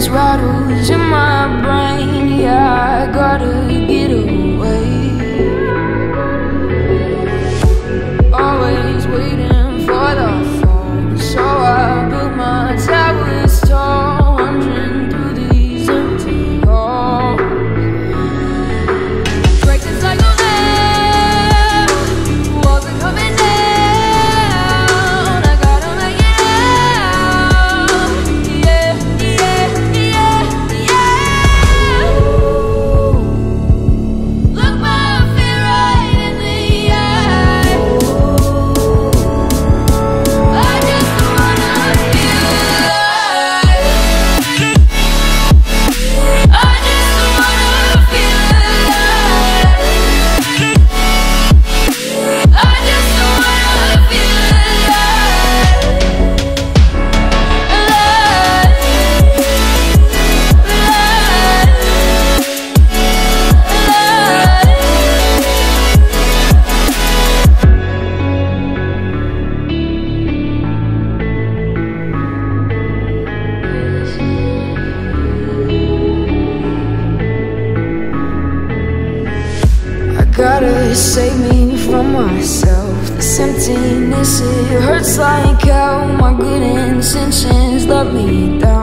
silence rattles in my brain. Yeah, I gotta get away. Always waiting for the phone, so I built my towers tall, wandering through these empty halls. Break the cycle now, walls are coming down. I gotta make it out. Yeah, yeah, yeah, yeah. Look my fear right in the eye. I just wanna feel alive. I just wanna feel alive. I just wanna feel I gotta save me from myself. This emptiness, it hurts like hell. My good intentions let me down.